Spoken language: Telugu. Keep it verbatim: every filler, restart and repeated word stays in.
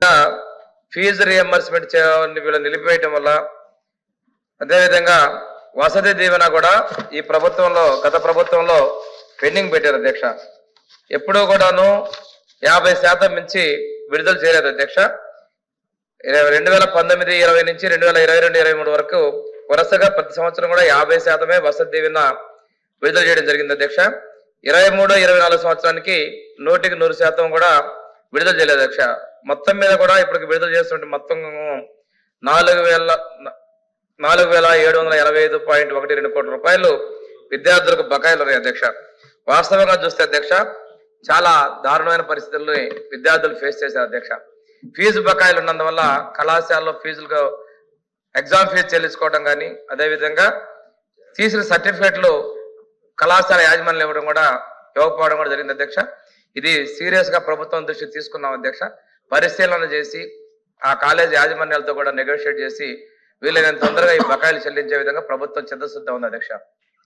ఫీజు రియంబర్స్మెంట్ చేయని వీళ్ళు నిలిపివేయటం వల్ల, అదేవిధంగా వసతి దీవెన కూడా ఈ ప్రభుత్వంలో గత ప్రభుత్వంలో పెండింగ్ పెట్టారు అధ్యక్ష. ఎప్పుడూ కూడాను యాభై శాతం మించి విడుదల చేయలేదు అధ్యక్ష. రెండు వేల పంతొమ్మిది ఇరవై నుంచి రెండు వేల ఇరవై రెండు ఇరవై మూడు వరకు వరుసగా ప్రతి సంవత్సరం కూడా యాభై శాతమే వసతి దీవెన విడుదల చేయడం జరిగింది అధ్యక్ష. ఇరవై మూడు ఇరవై నాలుగు సంవత్సరానికి నూటికి నూరు శాతం కూడా విడుదల చేయలేదు అధ్యక్ష. మొత్తం మీద కూడా ఇప్పటికి విడుదల చేస్తుంటే మొత్తం నాలుగు వేల నాలుగు వేల ఏడు వందల ఎనభై ఐదు పాయింట్ ఒకటి రెండు కోట్ల రూపాయలు విద్యార్థులకు బకాయిలు ఉన్నాయి అధ్యక్ష. వాస్తవంగా చూస్తే అధ్యక్ష చాలా దారుణమైన పరిస్థితుల్ని విద్యార్థులు ఫేస్ చేశారు అధ్యక్ష. ఫీజు బకాయిలు ఉన్నందువల్ల కళాశాలలో ఫీజులకు ఎగ్జామ్ ఫీజు చెల్లించుకోవడం కానీ, అదేవిధంగా తీసిన సర్టిఫికేట్లు కళాశాల యాజమాన్యం ఇవ్వడం కూడా ఇవ్వకపోవడం కూడా జరిగింది అధ్యక్ష. ఇది సీరియస్ గా ప్రభుత్వం దృష్టికి తీసుకున్నాం అధ్యక్ష. పరిశీలన చేసి ఆ కాలేజీ యాజమాన్యాలతో కూడా నెగోషియేట్ చేసి వీలైనంత తొందరగా ఈ బకాయిలు చెల్లించే విధంగా ప్రభుత్వం చిత్తశుద్ధి ఉంది అధ్యక్ష.